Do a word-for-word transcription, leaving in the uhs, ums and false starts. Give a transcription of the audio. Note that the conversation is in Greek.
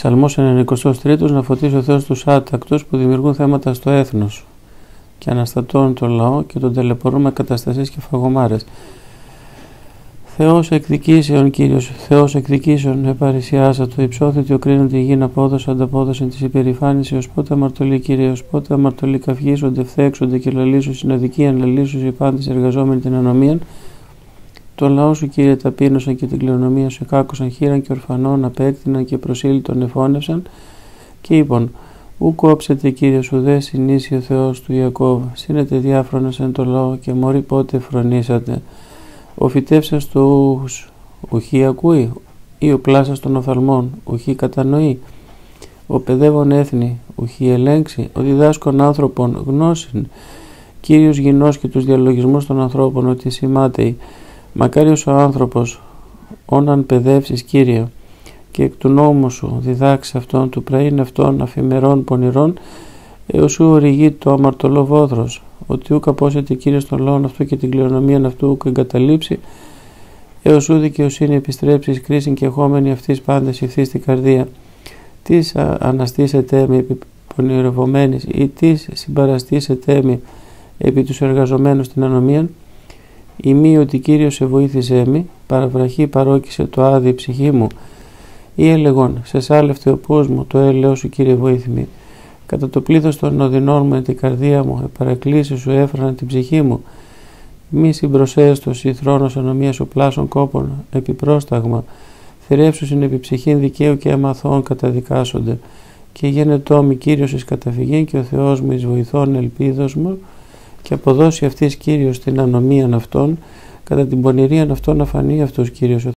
Ψαλμός ενενηκοστός τρίτος. Να φωτίσει ο Θεός τους άτακτους που δημιουργούν θέματα στο έθνος και αναστατώνουν τον λαό και τον τελεπορούν με καταστασίες και φαγωμάρες. Θεός εκδικήσεων, Κύριος, Θεός εκδικήσεων, επαρησιάσατο, υψώθητη οκρίνον τη γην απόδοση, ανταπόδοση της υπερηφάνηση, ως πότε αμαρτωλοί, Κύριε, ως πότε αμαρτωλοί καυγίζονται, φθέξονται και λαλήσουν συναδικίαν, λαλήσουν οι πάντες εργαζόμενοι την ανομίαν. Τον λαό σου, Κύριε, ταπείνωσαν και την κληρονομία σου εκάκουσαν, χείραν και ορφανών απέκτηναν και προσήλυτον εφώνευσαν και είπαν: Ου κόψετε, Κύριε, σου δε συνήσει ο Θεός του Ιακώβ, σύνετε διάφρονας εν το λαό και μωρή πότε φρονήσατε. Ο φυτεύσας του ούχους, ουχή ακούει, ή ο πλάσας των οφθαλμών, ουχή κατανοεί. Ο παιδεύων έθνη, ουχή ελέγξει, ο διδάσκων άνθρωπον γνώσιν. Κύριος γινός και τους διαλογισμούς των ανθρώπων, ότι σημάτεοι. Μακάριος ο άνθρωπος, όναν παιδεύσεις, Κύριε, και εκ του νόμου σου διδάξει αυτόν του πραήν αυτών αφημερών πονηρών, έως σου οριγεί το αμαρτωλό βόδρος, ότι ούκ απόσεται, Κύριε, στον λαόν αυτού και την κληρονομίαν αυτού ούκ εγκαταλείψει, έως σου δικαιοσύνη επιστρέψεις, κρίσιν και εχόμενη αυτής πάντες ηχθεί στην καρδία. Τις αναστήσετε με επί πονηρευομένης, ή τις συμπαραστήσετε με επί τους εργαζομένους στην ανομίαν. Η μη ότι Κύριος σε βοήθησέ μη, παραβραχή παρόκησε το άδει η ψυχή μου, ή έλεγον, σε σάλευτε ο πούς μου, το έλεος σου, Κύριε, βοήθημη. Κατά το πλήθος των οδυνών μου εν την καρδία μου, επαρακλήσει σου έφραναν την ψυχή μου. Μη συμπροσέστος ή θρόνος ανομία σου πλάσων κόπων, επιπρόσταγμα. Θηρεύσου στην επιψυχήν δικαίου και αμαθών καταδικάσονται. Και γένετό μη, Κύριος, εις καταφυγήν και ο Θεός μου εις βοηθών ελπίδος μου, και αποδώσει αυτής, Κύριος, την ανομίαν αυτών, κατά την πονηρίαν αυτών αφανεί αυτούς, Κύριος.